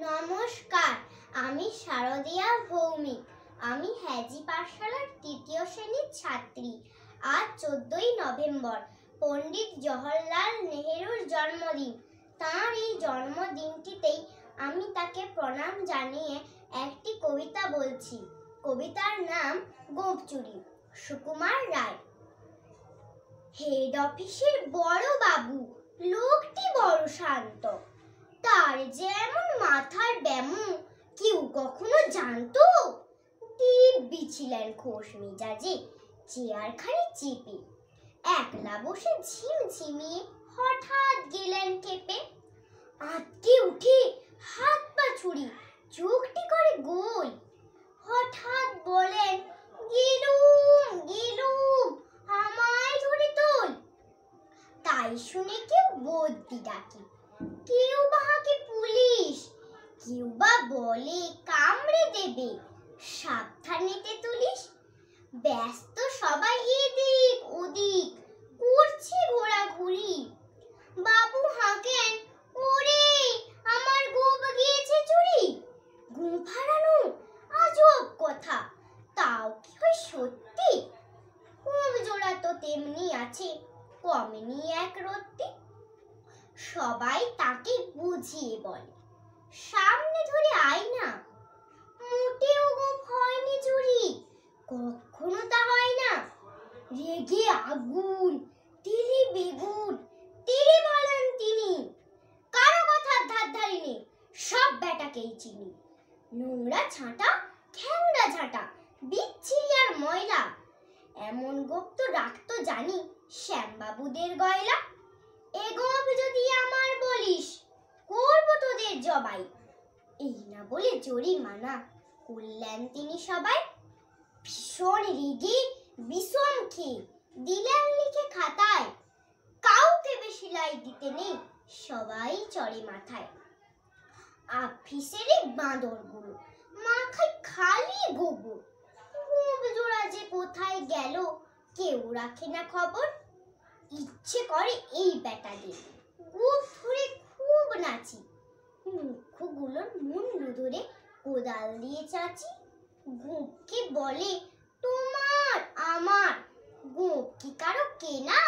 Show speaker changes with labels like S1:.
S1: নমস্কার, আমি শারদিয়া ভৌমিক। আমি হেজি পাঠশালার তৃতীয় শ্রেণীর ছাত্রী। আজ 14ই নভেম্বর পণ্ডিত জওহরলাল নেহেরুর জন্মদিন। তাঁর এই জন্মদিনটিতেই আমি তাকে প্রণাম জানিয়ে একটি কবিতা বলছি। কবিতার নাম গোঁফ চুরি, সুকুমার রায়। হেড অফিসের বড় বাবু, লোকটি বড় শান্ত, তার যেমন মাথার ব্যামো কেউ কখনো জানতো? দিব্যি ছিলেন খোশ মেজাজে, চেয়ারখানি চেপে, একলা বসে ঝিমঝিমিয়ে হঠাৎ গেলেন খেপে। আঁতকে উঠে হাত পা ছুড়ি, চোখটি করে গোল, হঠাৎ বলেন, গেলুম গেলুম, আমায় ধরে তোল। তাই শুনে কেউ বদ্যি ডাকে, কেউ বা হাঁকে পুলিশ, কেউ বা বলে কামড়ে দেবে, সাবধানেতে তুলিস। ব্যস্ত সবাই এদিক ওদিক, করছে ঘোরাঘুরি। বাবু হাঁকেন, ওরে আমার গোঁফ গিয়েছে চুরি। গোঁফ হারানো আজব কথা, তাও কি হয় সত্যি? গোঁফ জোড়া তো তেমনি আছে, কমেনি এক রত্তি। সবাই তাকে বুঝিয়ে বলে, সামনে ধরে আয়না, মোটেও গোঁফ হয়নি চুরি, কখনো তা হয় না। রেগে আগুন, তিলে বেগুন, তেরে বলেন তিনি, কারো কথার ধার ধারিনি, সব বেটাকেই চিনি। নোংরা ছাঁটা, ঠ্যাংরা ঝাঁটা, বিচ্ছিরি আর ময়লা, এমন গোঁফ তো রাখতো জানি শ্যামবাবুদের গয়লা। এ গোঁফ যদি আমার বলিস, করবো তোদের জবাই। এই না বলে জরিমানা করলেন তিনি সবাই। ভীষণ রেগে বিষম খেয়ে দিলেন লিখে খাতায়, কাউকে বেশি লাই দিতে নেই, সবাই চড়ে মাথায়। অফিসেরই বাঁদরগুলো, মাথায় খালি গোবর, গোঁফ জোড়া যে কোথায় গেল কেউ রাখে না খবর। ইচ্ছে করে এই বেটাদের গোঁফ ধরে খুব নাচি, মুখগুলোর মুন্ডু ধরে কোদাল দিয়ে চাচি। গোঁফকে বলে তোমার আমার, গোঁফ কি কারো কেনা?